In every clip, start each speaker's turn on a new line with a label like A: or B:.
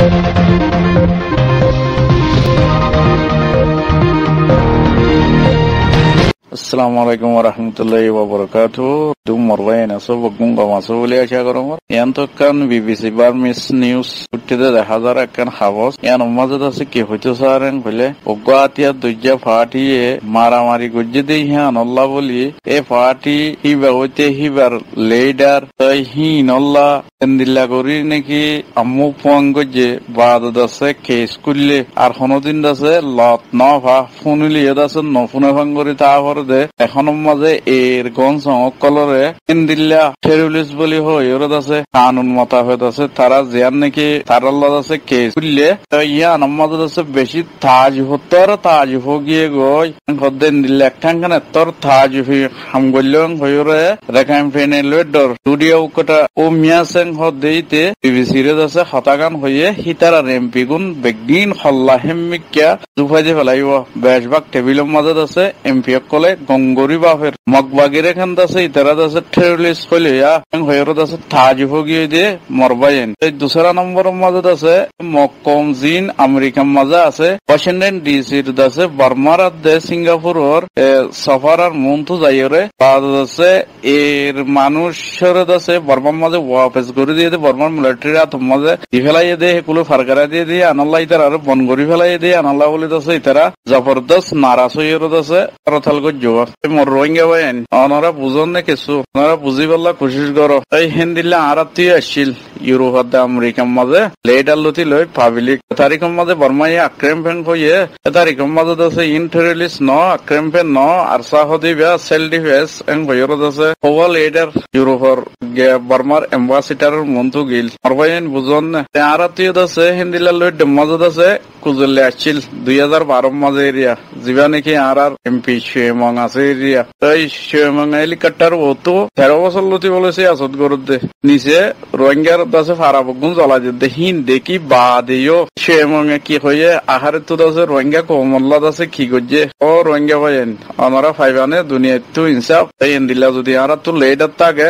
A: Assalamualaikum warahmatullahi wabarakatuh. Morwain aso bogunga maso boli asha koromor. Yan to kan BBC Burmese News uttide hazar ekkan khabos. Yan umazada se ki hoito saren bole ogatiya dujja party e maramari gojje de yan Allah boli e party hiba hote hibar leader tai hin Allah endilla gori neki ammu pangojje bad dase ke skulle ar honodin dase lot no va funuli dase no funa fangori ta de এখনৰ মাঝে এর গঞ্জ অকলরে ইন্দিল্লা terrorist বলি হয় ওরা আছে কানুন মোতাবেক আছে তারা জিয়ান নাকি তার আল্লাহ আছে কেস করলে ইয়া নামাজ আছে বেশি তাজ হতর তাজ হগিয়ে গই হদেন দিল্লা একখান তোর তাজ হাম গল্লং হয়রে রেখাম ফেনে লডর স্টুডিও কটা ও মিয়াসেন হদেইতে বিবিসি রে আছে হতাগান হয়ে হিতারা এমপি গুন বেগিন হল্লা হেমিকা দুফাজে ফেলাইব বেশবাক টেবিলের মাঝে আছে এমপি কলে গঙ্গরি বাফের মগবাগির এখান আছে ইতারা আছে টেরোরিস্ট হইলে হয়রত আছে তাজ হগিয়ে দিয়ে মরবাইন এই দুসরা নম্বরের মাঝে আছে মক্কম জিন আমেরিকার মাঝে আছে ওয়াশিংটন ডিসির আছে বার্মার দে সিঙ্গাপুরের সফারার মন্তু যাইরে বাদ আছে এর মানুষের আছে বার্মার মাঝে ওয়াপস করে দিয়ে বার্মার মিলিটারি আতম মাঝে ফেলাই দিয়ে কুলো ফারকারা দিয়ে আনাল্লাহ ইতারা আর বন গরি ফেলাই দিয়ে আনাল্লাহ বলে আছে ইতারা জবরদস্ত নারাজ হইর আছে রথাল জবাব মোর রোহিঙ্গা বাইন ওনারা বুঝন না কিছু ওনারা বুঝি পাল্লা কোশিশ করো এই হিন্দিলে আরাতি আসছিল ইউরোপ আমেরিকার মাঝে লেডার লতি লই পাবলিক তারিখের মাঝে বর্মাই আক্রেমপেন হইয়ে তারিখের মাঝে আছে ইন্টেরিলিস্ট ন আক্রেমপেন ন আর সাহদি বা সেল ডিফেন্স এন হইরত আছে ওভার লেডার ইউরোপর বর্মার এম্বাসিডারের মন্তু গিল আর বাইন বুঝন না আরাতি আছে হিন্দিলে লই মাঝে আছে কুজলে আসছিল 2012 মাঝে এরিয়া জিবা নাকি আর এমপি মং আছে এরিয়া তাই মং হেলিকপ্টার হতো 13 বছর লতি বলেছে আসত করতে নিচে রোহিঙ্গার দাসে ফারা বগুন জ্বলা যেতে হিন দেখি বা দিও মং কি হয়ে আহারে তো দাসে রোহিঙ্গা কমল্লা দাসে কি করছে ও রোহিঙ্গা ভাইন আমরা ফাইবানে দুনিয়া তো ইনসাফ তাই দিলা যদি আর তো লেডার থাকে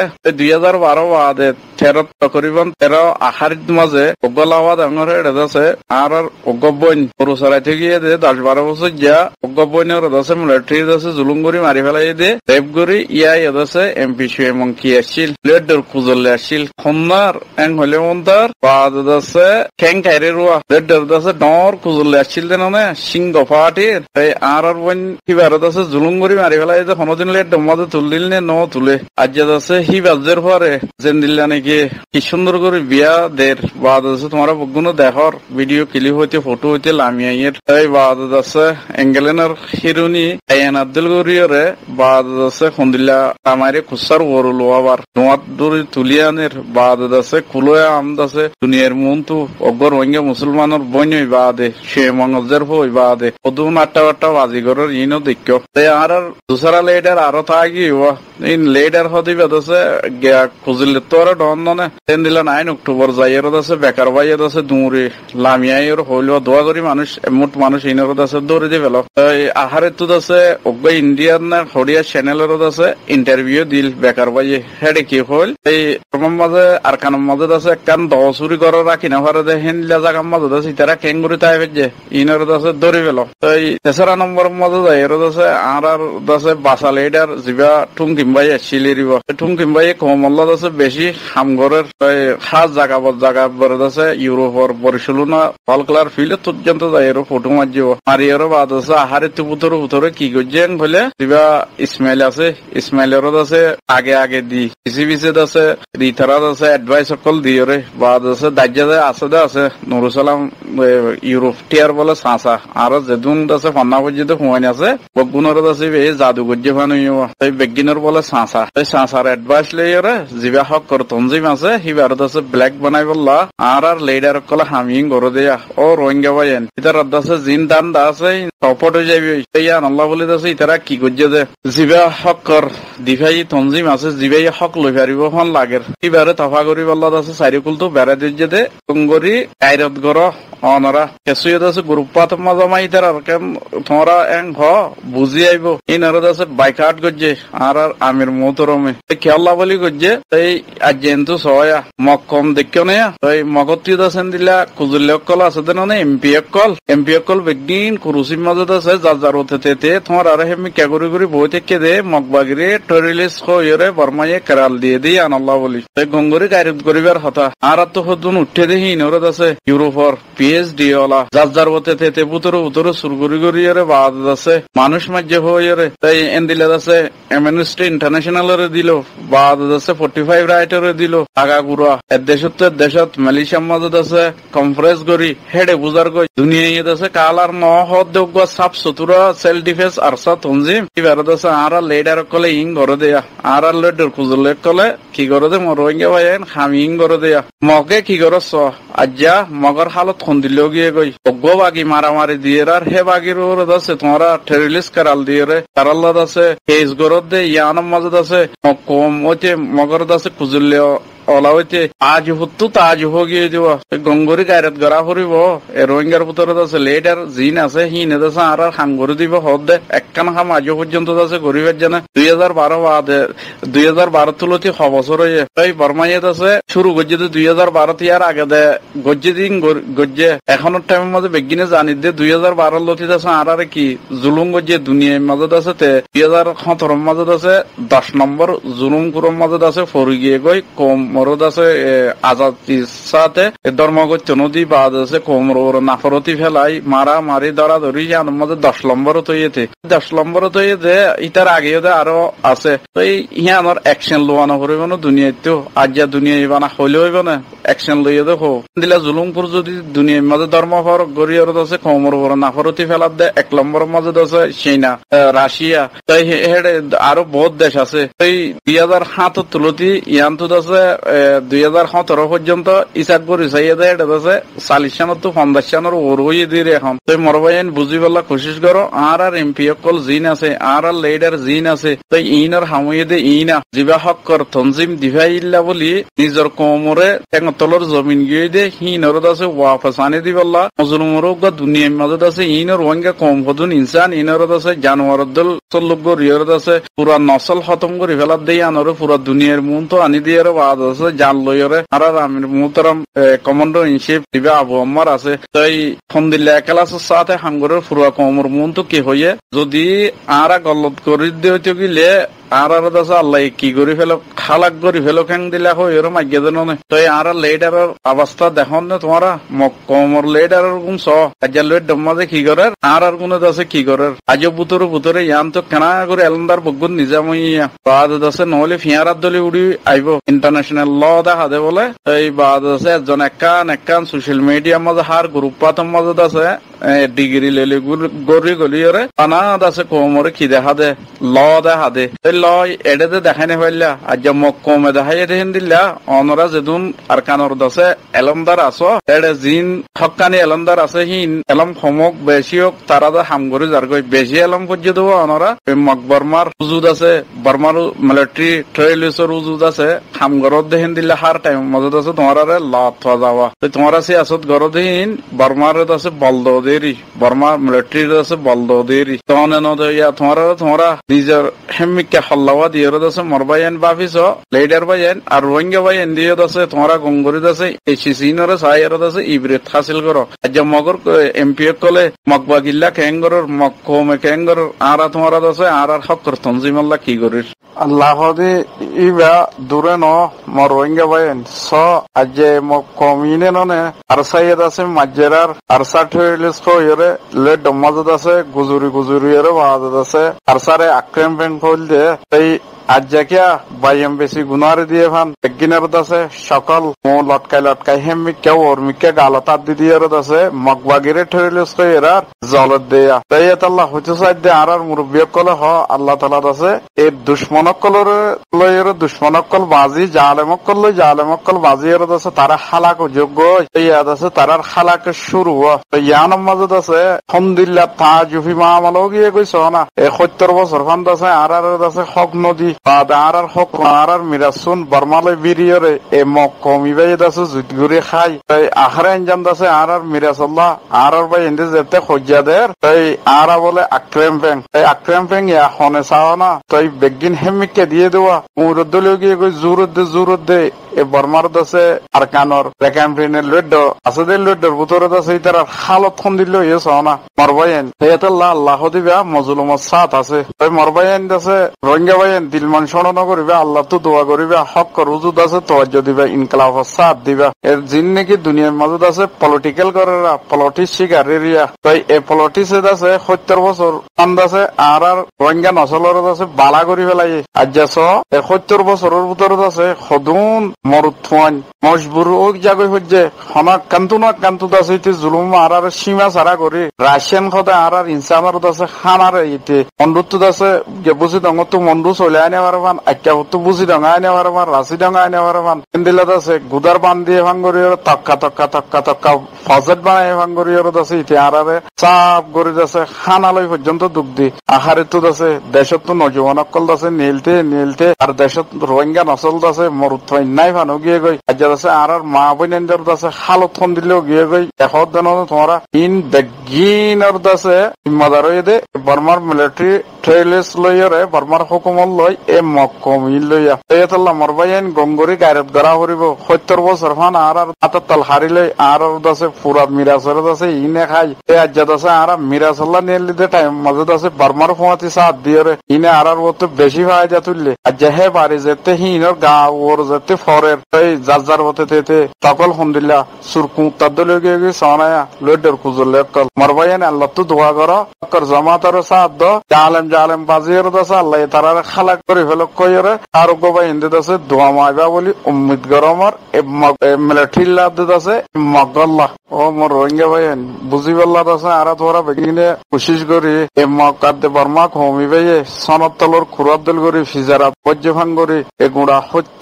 A: 2012 বাদে 13 তকরিবান 13 আহারিত মাঝে ওগলাওয়াদ আমার এটা দাসে আর ওগবন পুরুষরাই থেকে গিয়ে 10-12 বছর যা ওগবনের দাসে মিলিটারি দাসে জুলুমগরি মারি ফেলাই দে রেপগরি ইয়াই দাসে এমপি এবং কি আসছিল লেডর কুজলে আসছিল খন্নার এং হলে মন্তার বাদ দাসে খ্যাং খাইরে রুয়া লেডর দাসে ডর কুজলে আসছিল দেন না সিংহ পার্টির এই আর বন হিবার দাসে জুলুমগরি মারি ফেলাই দে কোনদিন লেড মাঝে তুলদিল নে ন তুলে আজ দাসে হি বাজের পরে যেন দিল্লা নাকি কি সুন্দর করে বিয়া দের বাদ দাসে তোমার বগুনো দেখর ভিডিও ক্লিপ হইতে ফটো হইতে লামিয়াইয়ের এই বাদ দাসে এঙ্গেলেনার হিরুনি আয়ান আব্দুল গরিয়রে বাদ আছে খন্দিল্লা আমারে খুসার ওরল আবার নোয়াত দূরে তুলিয়ানের বাদ আছে কুলোয়া আমদ আছে দুনিয়ার মন্তু অগর রোহিঙ্গা মুসলমানের বইনই বাদে সে মঙ্গলজের হই বাদে ওদুন আটটা বাজিগরের ইনো দেখো তাই আর দুসরা লেডার আরো থাকি ইন লেডার হদি বাদছে খুঁজলে তো আর ডন্দনে তেন দিলা 9 অক্টোবর যাইয়ের আছে বেকার বাইয়ের আছে দূরে লামিয়াইয়ের হইলো দোয়া করি মানুষ মোট মানুষ ইনের আছে দৌড়ে দিয়ে ফেলো আহারে তো আছে অজ্ঞ ইন্ডিয়ান না হরিয়া চ্যানেলের আছে ইন্টারভিউ দিল বেকার বাইয়ে হেডে কি হল এই প্রমাণ মাঝে আর কানের মাঝে আছে একখান দশুরি করে রাখি না পারে দেখেন জায়গার মাঝে আছে তারা কেঙ্গুরি তাই যে ইনের আছে দৌড়ে ফেলো এই তেসরা নম্বর মাঝে যায় এর আছে আর আছে বাসা লেডার জিবা ঠুমকিমবাই আসছিল ঠুমকিমবাই কমল্লা আছে বেশি হামগরের খাস জায়গা বড় আছে ইউরোপর বরিশালনা ফলকলার ফিল্ড পর্যন্ত যায় এর ফটো মারজিব আর এর বাদ আছে আহারে তুপুতরে কি করছেন বলে দিবা ইসমাইল আছে ইসমাইলের আছে আগে দি পিছে আছে রিতারাত আছে এডভাইস সকল দিয়রে বাদ আছে দাজ্জা আছে নুরুল সালাম ইউরোপ টিয়ার বলে সাঁচা আর যেদুন আছে ফান্না পর্যন্ত হুয়াইন আছে বগুনের আছে এই জাদু গজ্জে ফানুইও এই বেগিনের বলে সাঁচা এই সাঁচার এডভাইস লইরে জিবা হক কর তঞ্জিম আছে হিবার আছে ব্ল্যাক বানাই বললা আর লেডার কল হামিং গর দেয়া ও রোহিঙ্গা বাইন ইতার আছে জিন দান দা আছে সপোর্ট হয়ে যাবে ইয়া আল্লাহ বলে আছে ইতারা কি করছে যে জিবা হক কর দিভাই তঞ্জিম আছে জিবাই হক লই পারিব হন লাগের ইবারে তফা করি বললা আছে সাইরিকুল তো বেড়া দিয়ে দে কুঙ্গরি কাইরত গর অনরা কেসুয়ত আছে গ্রুপাত মাজামাই তার কেন তোমরা এং হ বুঝি আইব ইনার আছে বাইকাট গজ্জে আর আমির মোহতরমে খেয়াল্লা বলি গজ্জে এই আজেন কিন্তু সয়া মগ কম দেখিও না তাই মগতি আছেন দিলা কুজুল্লে কল আছে দেন এমপি কল বেগিন কুরুসির মাজত আছে যার হতে তোমার আর হেমি ক্যাগরি করে বই থেকে দে মগবাগিরে টরিলিস হইরে বর্মায়ে কেরাল দিয়ে দিই আনাল্লাহ বলি তাই গঙ্গরি গাইরত করিবার হতা আর তো হদুন উঠে দেখি নরদ আছে ইউরোপর পিএইচডি ওলা যার হতে তে উতরে সুরগুরি গরিয়ে বাদ আছে মানুষ মাঝে হইরে তাই এন্দিলে আছে অ্যামনেস্টি ইন্টারন্যাশনাল দিল বাদ আছে 45 রাইটার দিল আগা গুড়া দেশত মালয়েশিয়ার মাজত আছে কনফারেন্স করি হেডে বুঝার গই দুনিয়া আছে কালার নহদ সাফ সুতরা সেলফ ডিফেন্স আরসা তঞ্জিম এবারত আছে আর লেডার কলে ইং করে দেয়া আর লেডার কুজলে কলে কি করে দে মর রোহিঙ্গা ভাইয়েন হামি ইং করে দেয়া মগে কি করছ আজ্জা মগর হালত খন্দিলেও গিয়ে গই অজ্ঞ বাগি মারামারি দিয়ে আর হে বাগির আছে তোমরা টেরিলিস কারাল দিয়ে রে কারাল্লাদ আছে কেস গরত দে ইয়ানম মাজত আছে কম ওইতে মগরত আছে কুজলে ওলা হইতে আজ হতো তাজ হগিয়ে দেওয়া গঙ্গরি গায়রত গড়া করিব রোহিঙ্গার ভিতরে আছে লেডার জিন আছে হিনে আছে আর হাঙ্গরি দিব হদ দে একখান খাম আজ পর্যন্ত আছে গরিবের জানে 2012 বাদে 2012 তুলতি 6 বছর হয়ে তাই বর্মাইয়াত আছে শুরু গজ্জে 2012 তিয়ার আগে দে গজ্জে দিন গজ্জে এখনের টাইমের মধ্যে বেগিনে জানি দে 2012 লতি আছে আর কি জুলুম গজ্জে দুনিয়ার মাজত আছে তে 2017 মাজত আছে 10 নম্বর জুলুম কুরম মাজত আছে ফরি গিয়ে গই কম মরদ আছে আজাদির সাথে ধর্মগত নদী বাদ আছে কোমর নাফরতি ফেলাই মারা মারি ধরা ধরি জানার মধ্যে 10 নম্বর তৈতে 10 নম্বর তৈতে ইতার আগে আরো আছে তো ইহা আমার অ্যাকশন লোয়ানো করিব না দুনিয়াতেও আজ যা দুনিয়া ইবানা হইলে হইব না অ্যাকশন লইয়ে দেখো দিলা জুলুমপুর যদি দুনিয়ার মাঝে ধর্ম ফরক গড়িয়ে আছে কোমর বড় নাফরতি ফেলার দে 1 নম্বর মাঝে আছে চীনা রাশিয়া তাই হেডে আরো বহুত দেশ আছে এই 2007 তুলতি ইয়ান্ত আছে 2017 পর্যন্ত ইসাক করি চাইয়ে দেয় এটা আছে 40 সানত 50 সানের ওর হয়ে দিয়ে এখন তো মরবাইন বুঝি বলা কোশিশ করো আর এমপি কল জিন আছে আর লেডার জিন আছে তো ইনার হামুয়ে দে ইনা জিবা হক কর তনজিম দিভাই ইল্লা বলি নিজের কোমরে তলর জমিন গিয়ে দে হিনর আছে ওয়াফাস আনে দি বল্লা মুসলমানর গা দুনিয়ার মাঝে আছে ইনর ওয়াঙ্গা কম হদুন ইনসান ইনর আছে জানোয়ার দল চল্লুগ রিয়র আছে পুরা নসল খতম করে ফেলার দেই আনর পুরা দুনিয়ার মন তো আনি দিয়ে বাদ আছে জাল লইরে আর আমির মুহতারাম কমান্ডার ইন চিফ দিবা আবু আম্মার আছে তাই ফোন দিলে একালাসের সাথে হাঙ্গরের পুরা কমর মন তো কি হইয়ে যদি আরা গলত করে দিতে গেলে আর দাসা আল্লাহ কি করে ফেলো খালাক করে ফেলো খেং দিলা হয় এরম আজ্ঞা দেন তো আর লেডারের অবস্থা দেখুন না তোমারা কমর লেডারের গুণ স আজ্জা লেড ডম্মাজে কি করে আর গুণ দাসে কি করে আজ বুতরে ইয়ান তো কেনা করে এলন্দার বগুন নিজামইয়া বাদ দাসে নহলে ফিয়ারার দলে উড়ি আইব ইন্টারন্যাশনাল ল দেখা দে বলে এই বাদ আছে একজন একান সোশ্যাল মিডিয়া মাঝে হার গ্রুপ পাতম মাঝে আছে ডিগ্রি লেলে গড়ি গলিয়রে আনা আছে কোমরে কি দেখা দে ল দেখা দে লয় এডে দেখাই নে পাইলা আজ মক কমে দেখাই দেখেন দিলা অনরা যেদুন আর কানর দছে এলমদার আছো এডে জিন হকানি এলমদার আছে হিন এলম সমক বেশি হোক তারা দা হামগরি যার গই বেশি এলম পর্যন্ত দেবো অনরা মক বর্মার উজুদ আছে বর্মার মিলিটারি ট্রেলিসর উজুদ আছে হামগরত দেখেন দিলা হার টাইম মজুদ আছে তোমার লাভ থা যাওয়া তোমার আছে আসত গর দিন বর্মার আছে বলদ দেরি বর্মার মিলিটারি আছে বলদ দেরি তখন ইয়া তোমারা নিজের হেমিকা হল্লাওয়া দিয়ে আছে মরবাইন বাফিস লেডার বাইন আর রোহিঙ্গা বাইন দিয়ে আছে তোমারা গঙ্গরিত আছে এসিসিনরে সাইয়ারত আছে ইবরেত হাসিল করো আজ মগর এমপি কলে মকবা গিল্লা কেঙ্গর মকমে কেঙ্গর আর তোমারা আছে আর হকর তনজিমাল্লাহ কি করিস আল্লাহ দে ইবা দূরে ন মর রোহিঙ্গা বাইন স আজ মক কমিনে ননে আর সাইয়াদ আছে মাজেরার আর সাঠেলিস কইরে লে ডমাজত আছে গুজুরি এর বাদত আছে আর সারে আক্রেম ব্যাংক হল দে এই আজ জাকিয়া বাইম বেশি গুনার দিয়ে ভান একদিনের আছে সকাল মো লটকাই হেমিকা ওরমিকা গালতার দিয়ে আছে মগবাগিরে ঠেরিলিস কইরা জলত দেয়া তাই আল্লাহ হইতে সাইদ আর মুরব্বিয় কলে হ আল্লাহ তাআলা আছে এই দুশমনক কলর লয়ের দুশমনক কল বাজি জালেমক কল বাজি এর আছে তারা হালাক যোগ্য এই আছে তারার হালাক শুরু ইয়ান মাঝত আছে আলহামদুলিল্লাহ তাজুফি মামালো গিয়ে কইছ না এই 70 বছর ফান্দ আছে আর আছে হক নদী আর হক আর মিরাসুন বর্মালে বিরিয়রে এ মক কমিবাই আছে জুতগুরি খাই তাই আখরে আঞ্জাম আছে আর মিরাসাল্লাহ আর ভাই এন্ডে যেতে খজ্জাদের তাই আর বলে আক্রেম ব্যাং ইয়া হনে চাও না তাই বেগিন হেমিকে দিয়ে দেওয়া মুরদ্দলে গিয়ে কই জুরত দে এ বর্মার আছে আরকানর রেকামপ্রিনের লুড আছে দে লুডের ভিতরে আছে তার হালত খন দিল ইয়ে সনা মরবাইন হেয়াতাল্লাহ আল্লাহ দিবা মজলুমত সাথ আছে তাই মরবাইন আছে রোহিঙ্গা বাইন দিলমান শরণ করিবা আল্লাহ তো দোয়া করিবা হক রুজুদ আছে তোয়াজ্য দিবা ইনকলাব সাথ দিবা এর জিন নাকি দুনিয়ার মাজত আছে পলিটিক্যাল করেরা পলিটিক্স শিকার এরিয়া তাই এই পলিটিক্স আছে 70 বছর আন্দাজে আর রোহিঙ্গা নসলের আছে বালা করি ফেলাই আজ এ 70 বছরের ভিতরে আছে সদুন মরুথুয়ান মজবুর ও জায়গায় হচ্ছে হনক কান্তু আছে ইতি জুলুম আর সীমা ছাড়া করি রাশিয়ান খদা আর ইনসানের আছে খানার ইতি মন্ডুত আছে যে বুঝি দঙ্গ তো মন্ডু চলে আনে পারবান আজ্ঞা তো বুঝি ডঙ্গা আনে পারবান রাশি ডঙ্গা আনে পারবান হিন্দিলত আছে গুদার বান দিয়ে ভাঙ্গরি তক্কা ফজেট বানাই ভাঙ্গরি আছে ইতি আর চাপ গড়ি আছে খানালৈ পর্যন্ত দুঃখ দি আহারে তো আছে দেশত তো নজওয়ান অকল আছে নীলতে আর দেশত রোহিঙ্গা নসল আছে মরুথুয়ান নাই ভানো গিয়ে গই আজ আছে আর মা বোনেন্দ্র আছে হালত খন দিলেও গিয়ে গই এখন দেন তোমরা ইন বেগিনার আছে মদার দে বর্মার মিলিটারি ট্রেলেস লইরে বর্মার হুকুমত লই এ মকমিল লইয়া এতলা মরবাইন গঙ্গরি গায়রত গরা হরিব 70 বছর ফান আর আতাল হারিলে আর আছে পুরা মিরাসর আছে ইনে খাই এ আজ আছে আর মিরাসল্লা নেলি দে টাইম মজদ আছে বর্মার ফমাতি সাথ দিয়ে ইনে আর তো বেশি ভাই যা তুললে আজ হে বাড়ি যেতে হিনর গা ওর যেতে ফরের এই যার হতে তেতে তকল হমদুল্লাহ সুরকু তাদলে গিয়ে সনায়া লডর কুজলে কল মরবাইন আল্লাহ তো দোয়া করো কর জামাতার সাথ দ জালেম বাজির দছে আল্লাহ তারার খালাক করে ফেল কইরে আর গোবা হিন্দি দছে দোয়া মাইবা বলি উম্মিদ গরমর মিলিটারি লাভ দছে মগল্লাহ ও মোর রোহিঙ্গা ভাইন বুঝি বল্লা দছে আর তোরা বেগিনে কোশিশ করি এ মকাদ্দে বর্মা কমি ভাইয়ে সনদ তলর খুরাবদল করি ফিজারাত বজ্য ভাঙ করি এ গুড়া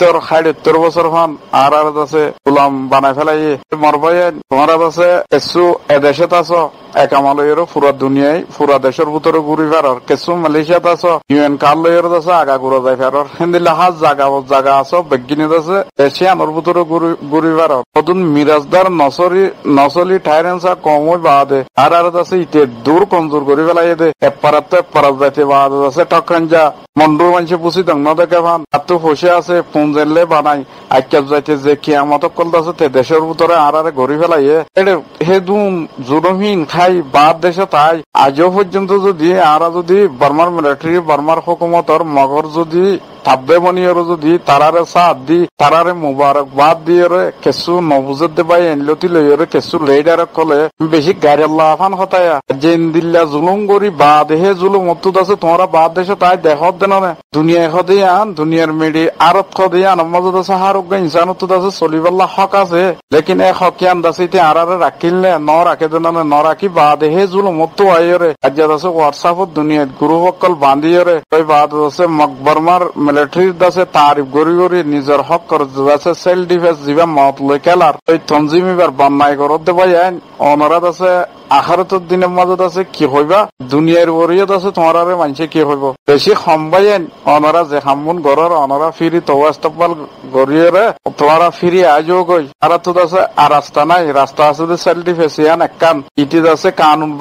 A: 70 বছর ফান আর দছে গুলাম বানাই ফেলাই মোর ভাইন তোমার দছে এসু এদেশত আছো একামালয়েরও পুরা দুনিয়ায় পুরা দেশের ভিতরে ঘুরি ফেরার কিছু মালয়েশিয়াত আছো ইউএন কার্লয়ের আছে আগা ঘুরা যায় ফেরার হিন্দি লাহাজ জায়গা আছো বেগিনিত আছে এশিয়ানোর ভিতরে ঘুরি ফেরার নতুন মিরাজদার নসলি ঠাইরেন্সা কমই বাদে আর আছে ইতে দূর কমজোর করে ফেলাই দে এপারাত যাইতে বাদ আছে টকরাঞ্জা মন্ডুর মানুষে বুঝি দং না দেখে ভান এত ফসে আছে পুঞ্জেলে বানাই আইকাপ যাইতে যে কিয়ামত কল আছে তে দেশের ভিতরে আর ঘুরি ফেলাই এটা হেদুম জুলুমহীন খাই বাদ দেশে তাই আজও পর্যন্ত যদি যদি বর্মার মিলিটারি বর্মার হুকুমতর মগর যদি তাব্বে বনিয়র যদি তারারে সাথ দি তারারে মুবারক বাদ দিয়ে কেসু নবুজত দেবাই এনলতি লইরে কেসু লেডার কলে বেশি গাইরাল্লাহ ফান হতায়া জেন দিল্লা জুলুম করি বাদ হে জুলুম অতুত আছে তোমরা বাদ দেশে তাই দেখত দেন না দুনিয়া খদে আন দুনিয়ার মেডি আরত খদে আন মজদ আছে হারুক ইনসান অতুত আছে চলিবাল্লা হক আছে লেকিন এ হকিয়ান দাসিতে আরারে রাখিলে ন রাখে দেন ন রাখি বাদ হে জুলুম অতু আইরে আজ আছে হোয়াটসঅ্যাপত দুনিয়াত গুরু সকল বান্ধিয়রে তাই বাদ আছে বর্মার মিলিটারির দাসে তারিফ গড়ি নিজের হক করে আছে সেলফ ডিফেন্স দিবা মত লই খেলার ওই তঞ্জিমিবার বান্নাই করত দেবাই অনরাত আছে আখারতের দিনের মাজত আছে কি হইবা দুনিয়ার ওরিয়ত আছে তোমার মানুষে কি হইব বেশি সম্বাইন অনরা যে হামুন গড়র অনরা ফিরি তো ইস্তকবাল গড়িয়ে তোমারা ফিরি আজও গই আর তো আছে আর রাস্তা নাই রাস্তা আছে সেলফ ডিফেন্স ইয়ান একখান ইটিত আছে কানুন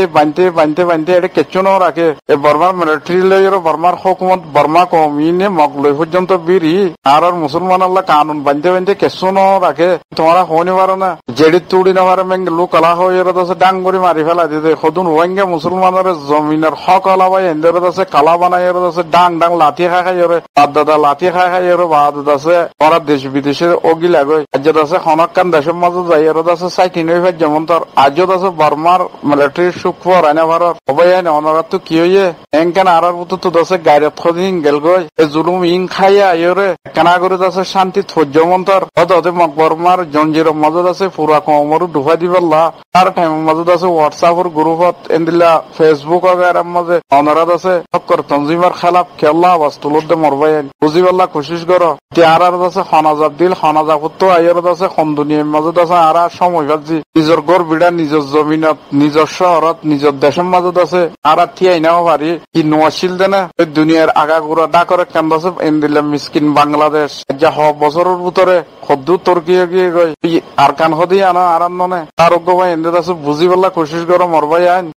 A: বানতে এটা কেচ্ছু ন রাখে এ বর্মার মিলিটারি লইয়ের বর্মার হুকুমত বর্মা কমিনে মগলই পর্যন্ত বিরি আর মুসলমান আল্লাহ কানুন বানতে কেচ্ছু ন রাখে তোমরা হইনি পারো না জেডি তুড়ি না পারে মেঙ্গলু কলা হয়ে আছে ডাং করে মারি ফেলা দিতে সদুন রোহিঙ্গা মুসলমানের জমিনের হক আলাবাই এন্দের আছে কালা বানাই আছে ডাং লাঠি খাই দাদা লাঠি খাই বাদ আছে ওরা দেশ বিদেশের অগিলা গই আজত আছে খনকান দেশের মাঝে যাই আছে সাইকিন যেমন তোর আজত আছে বর্মার মিলিটারির সুখ আইনা ভারত সবাই আইনে অনারাত তো কি হইয়ে এনকান আর তো আছে গাইরাত খদিন গেল গই জুলুম ইন খাইয়া আইরে কেনা করে আছে শান্তি থজ্য মন্তর হতে বর্মার জঞ্জির মজত আছে পুরা কমর ডুবা দিবাল্লা তার টাইম মজত আছে হোয়াটসঅ্যাপের গ্রুপত এন্দিলা ফেসবুক এর মাঝে অনারাত আছে হকর তঞ্জিমার খেলাফ খেলা বাস্তুলতে মরবাইন বুঝিবাল্লা কোশিশ করো আর আছে হনাজাব দিল হনাজাবত তো আইর আছে দুনিয়ার মাজত আছে আর সময় ভাবছি নিজের গড় বিড়া নিজের জমিনত নিজের শহরত নিজের দেশের মাজত আছে আর থিয়াই নাও পারি কি নোয়াশিল দেনা দুনিয়ার আগা গুড়া ডাকরে কেন্দ্র আছে এন্দিলা মিসকিন বাংলাদেশ যা বছরের ভিতরে সদ্দু তর্কিয়ে গিয়ে গই আর কান হদি আনা আর ননে তার ভাই এন্দিত আছে বুঝিবাল্লা কোশিশ করো মরবাই আইন